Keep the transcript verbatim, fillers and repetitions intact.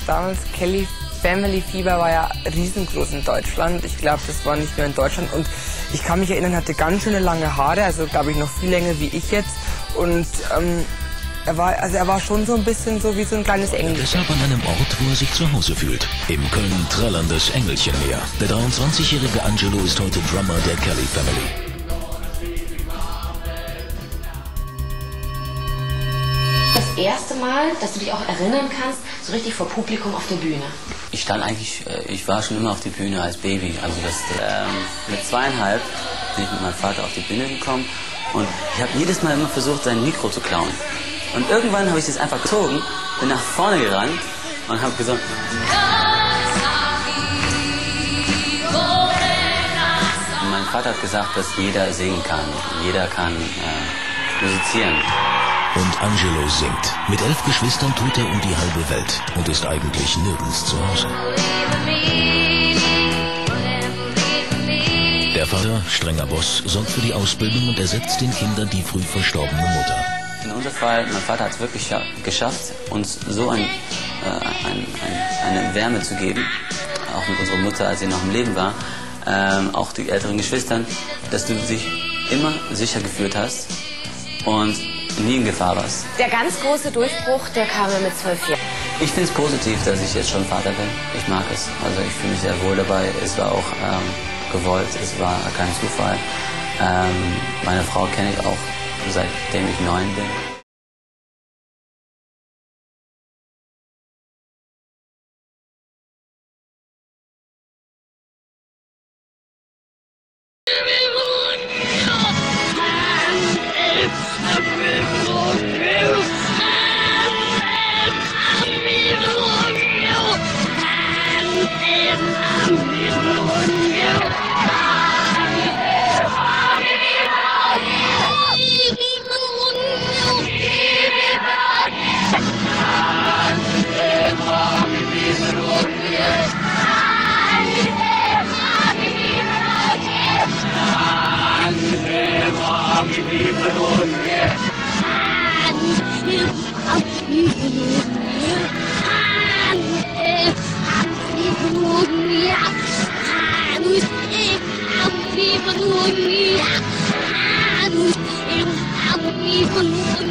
damals, Kelly Family Fieber war ja riesengroß in Deutschland. Ich glaube, das war nicht nur in Deutschland. Und ich kann mich erinnern, hatte ganz schöne lange Haare, also glaube ich noch viel länger wie ich jetzt. Und ähm, er war, also er war schon so ein bisschen so wie so ein kleines Engel. Deshalb an einem Ort, wo er sich zu Hause fühlt. Im Köln trällerndes Engelchenmeer. Der dreiundzwanzigjährige Angelo ist heute Drummer der Kelly Family. Das erste Mal, dass du dich auch erinnern kannst, so richtig vor Publikum auf der Bühne? Ich stand eigentlich, ich war schon immer auf die Bühne als Baby. Also das, ähm, mit zweieinhalb bin ich mit meinem Vater auf die Bühne gekommen und ich habe jedes Mal immer versucht, sein Mikro zu klauen. Und irgendwann habe ich das einfach gezogen, bin nach vorne gerannt und habe gesungen. Und mein Vater hat gesagt, dass jeder singen kann, jeder kann äh, musizieren. Und Angelo singt. Mit elf Geschwistern tut er um die halbe Welt und ist eigentlich nirgends zu Hause. Der Vater, strenger Boss, sorgt für die Ausbildung und ersetzt den Kindern die früh verstorbene Mutter. In unserem Fall, mein Vater hat es wirklich geschafft, uns so ein, äh, ein, ein, eine Wärme zu geben, auch mit unserer Mutter, als sie noch im Leben war, ähm, auch die älteren Geschwistern, dass du dich immer sicher gefühlt hast und nie in Gefahr warst. Der ganz große Durchbruch, der kam ja mit zwölf Jahren. Ich finde es positiv, dass ich jetzt schon Vater bin. Ich mag es. Also ich fühle mich sehr wohl dabei. Es war auch ähm, gewollt, es war kein Zufall. Ähm, meine Frau kenne ich auch, seitdem ich neun bin. Yeah.